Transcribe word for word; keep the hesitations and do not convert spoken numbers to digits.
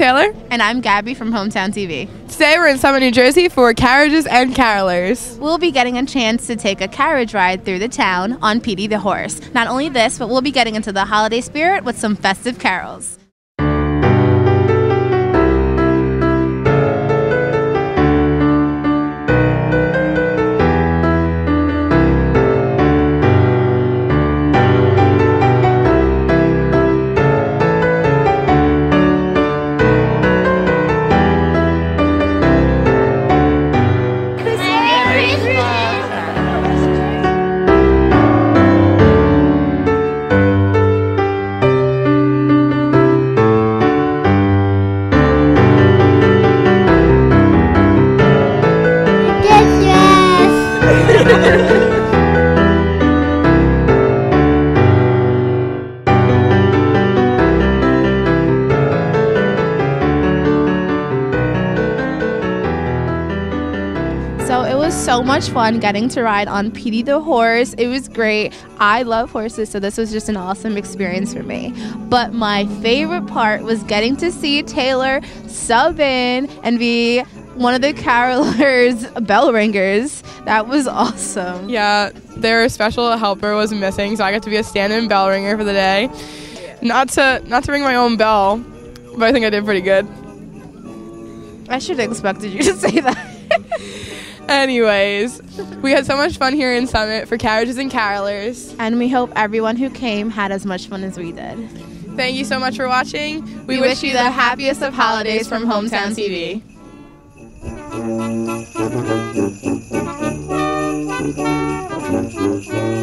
Taylor. And I'm Gabby from Hometown T V. Today we're in Summit, New Jersey for Carriages and Carolers. We'll be getting a chance to take a carriage ride through the town on Petey the Horse. Not only this, but we'll be getting into the holiday spirit with some festive carols. So it was so much fun getting to ride on Petey the Horse. It was great. I love horses, so this was just an awesome experience for me. But my favorite part was getting to see Taylor sub in and be one of the carolers' bell ringers. That was awesome. Yeah, their special helper was missing, so I got to be a stand-in bell ringer for the day. Not to not to ring my own bell, but I think I did pretty good. I should have expected you to say that. Anyways, we had so much fun here in Summit for Carriages and Carolers. And we hope everyone who came had as much fun as we did. Thank you so much for watching. We, we wish you the happiest of holidays from Hometown T V.